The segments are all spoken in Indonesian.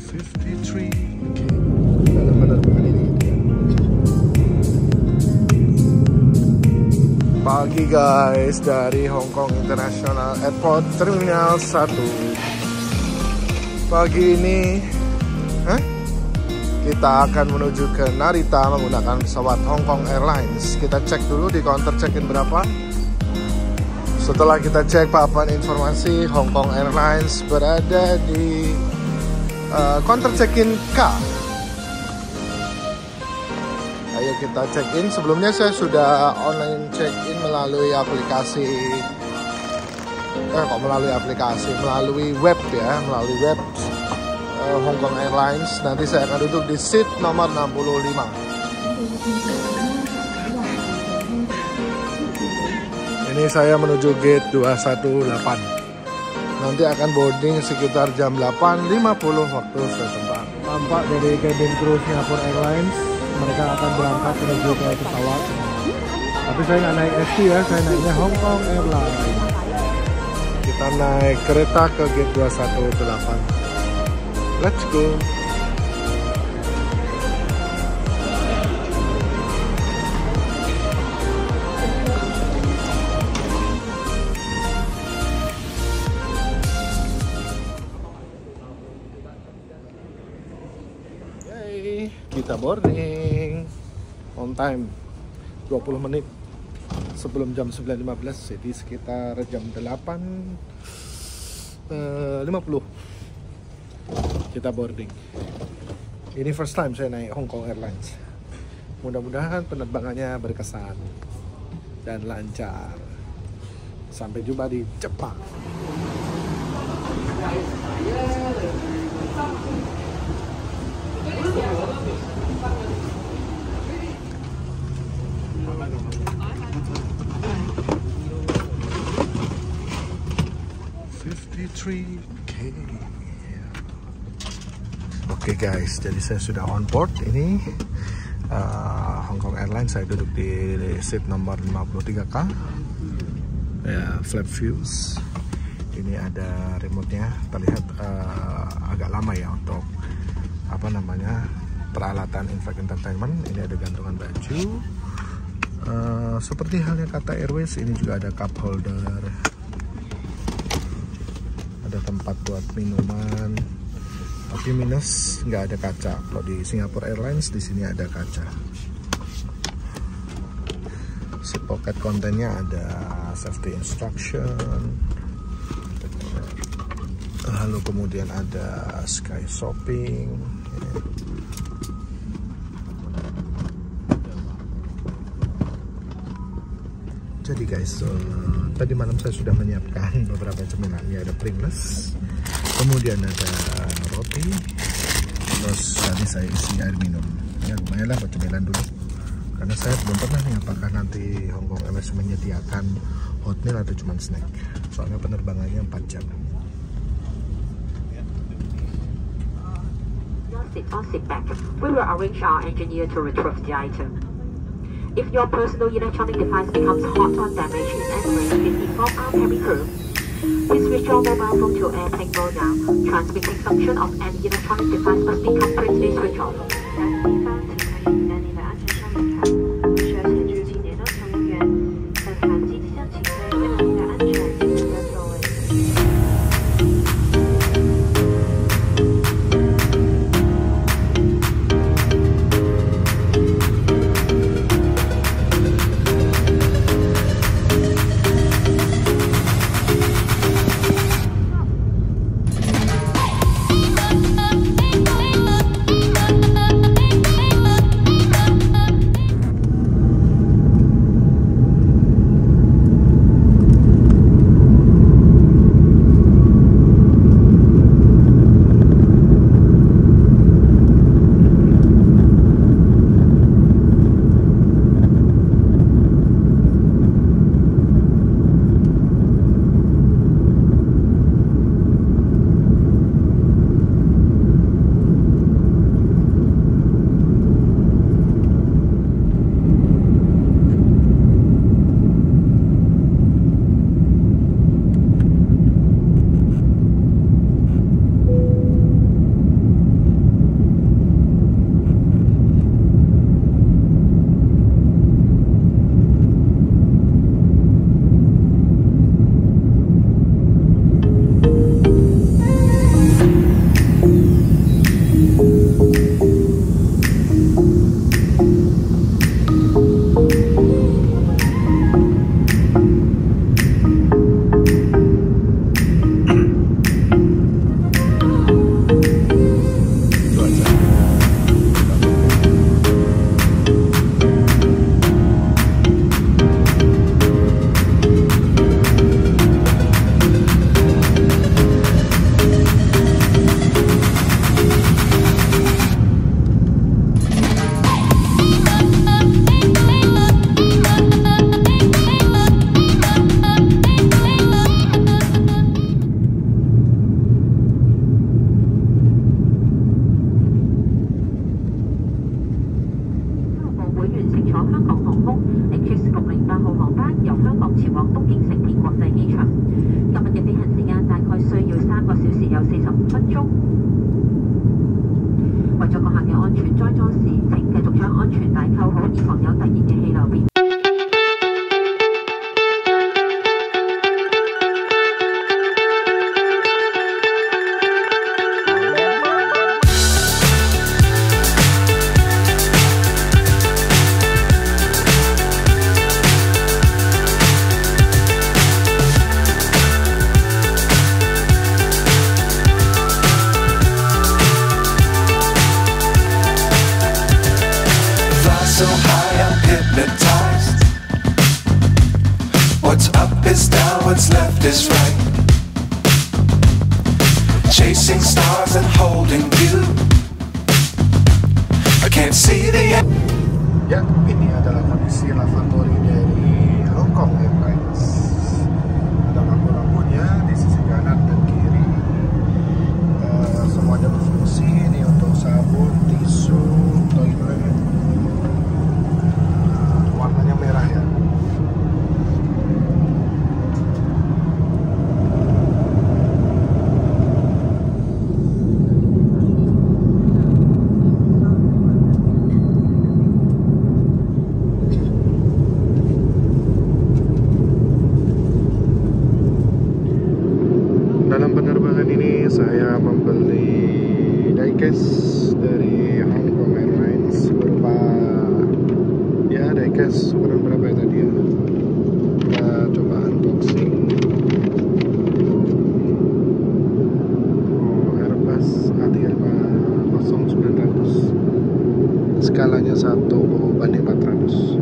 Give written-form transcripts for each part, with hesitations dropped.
53. Dalam penerbangan ini. Pagi guys, dari Hong Kong International Airport Terminal 1. Pagi ini kita akan menuju ke Narita menggunakan pesawat Hong Kong Airlines. Kita cek dulu di counter check-in berapa. Setelah kita cek papan informasi, Hong Kong Airlines berada di counter check-in K. Ayo kita check-in. Sebelumnya saya sudah online check-in melalui aplikasi. Melalui web ya, melalui web Hong Kong Airlines. Nanti saya akan duduk di seat nomor 65. Ini saya menuju gate 218. Nanti akan boarding sekitar jam 8.50 waktu setempat. Tampak dari cabin crew Singapore Airlines, mereka akan berangkat menuju ke pesawat. Tapi saya nggak naik SQ ya, saya naiknya Hong Kong Airlines. Kita naik kereta ke gate 218. Let's go. Yay, kita boarding on time 20 menit sebelum jam 9.15, jadi sekitar jam 8.50 kita boarding. Ini first time saya naik Hong Kong Airlines. Mudah-mudahan penerbangannya berkesan dan lancar. Sampai jumpa di Jepang. Oke guys, jadi saya sudah on board. Ini Hong Kong Airlines. Saya duduk di seat nomor 53K ya, flap views. Ini ada remote-nya. Terlihat agak lama ya untuk peralatan inflight entertainment. Ini ada gantungan baju. Seperti halnya Qatar Airways, ini juga ada cup holder. Ada tempat buat minuman. Tapi minus nggak ada kaca. Kalau di Singapore Airlines di sini ada kaca. Si pocket kontennya ada safety instruction. Lalu kemudian ada sky shopping. Jadi guys, tadi malam saya sudah menyiapkan beberapa cemilan. Ini ada Pringles, kemudian ada roti, terus tadi saya isi air minum. Ya lumayan lah buat cemilan dulu. Karena saya belum pernah nih apakah nanti Hong Kong Airlines menyediakan hot meal atau cuma snack. Soalnya penerbangannya 4 jam. Sit back. We will arrange our engineer to retrieve the item. If your personal electronic device becomes hot or damaged in any way, please inform our cabin crew. Please switch your mobile phone to airplane mode now. Transmitting function of any electronic device must be completely switched off. 分鐘。為咗各客嘅安全，在座時請繼續將安全帶扣好，以防有突然嘅氣流變。 So high, I'm hypnotized. What's up is down, what's left is right. Chasing stars and holding you. I can't see the end. Ya, ini adalah kondisi lavatory dari Hong Kong Airlines. Ada lampu-lampunya di sisi kanan dan kiri. Semuanya berfungsi. Ini untuk sabun, tisu, toilet. Warnanya merah ya. Dalam penerbangan ini saya membeli diecast dari Hong Kong Airlines berupa diecast ukuran berapa ya tadi ya. Kita coba unboxing. Airbus A350-900, skalanya 1/400.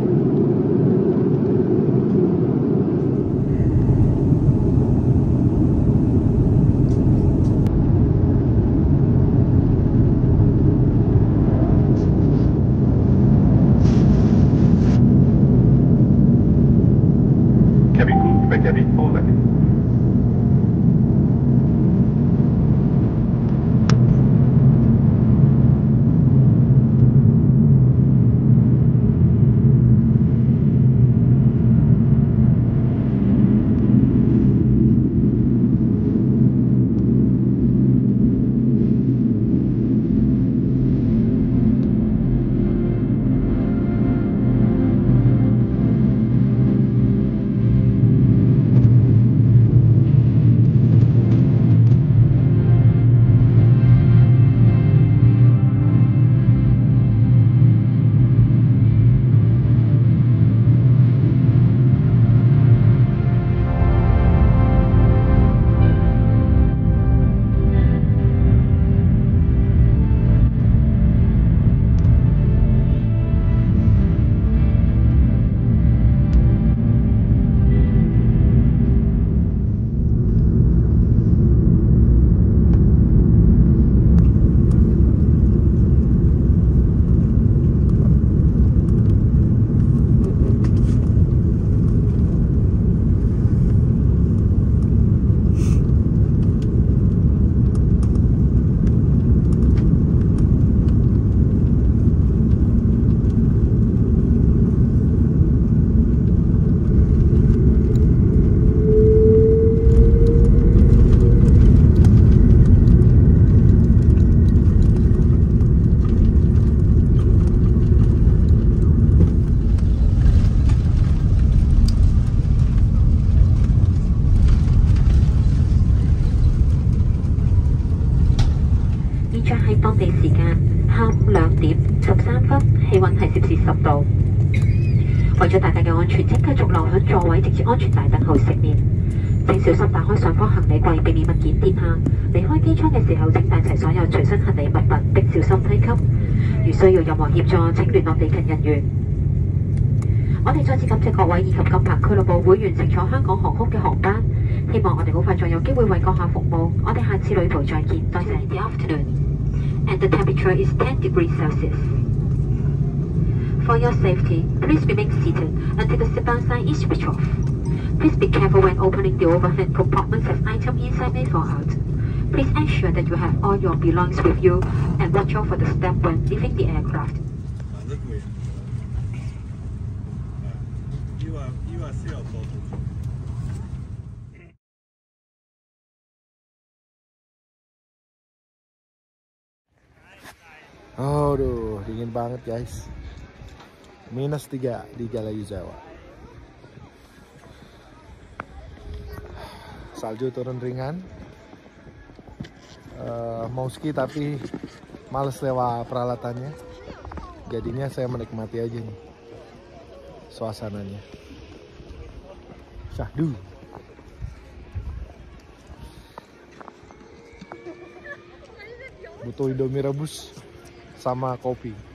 2:13，氣溫係攝氏10度。為咗大家嘅安全，請繼續留響座位，直至安全帶等候熄滅。請小心打開上方行李櫃，避免物件跌下。離開機艙嘅時候，請帶齊所有隨身行李物品，並小心梯級。如需要任何協助，請聯絡地勤人員。我哋再次感謝各位以及金鵬俱樂部會員乘坐香港航空嘅航班，希望我哋好快再有機會為閣下服務。我哋下次旅途再見，多謝。The afternoon, and the temperature is 10 degrees Celsius. For your safety, please remain seated until the seatbelt sign is switched off. Please be careful when opening the overhead compartments as items inside may fall out. Please ensure that you have all your belongings with you and watch out for the step when leaving the aircraft. You are still Aduh, dingin banget guys. -3 di Galayuzawa. Salju turun ringan. Mau ski tapi males lewat peralatannya. Jadinya saya menikmati aja nih suasananya. Syahdu. Butuh Indomie rebus sama kopi.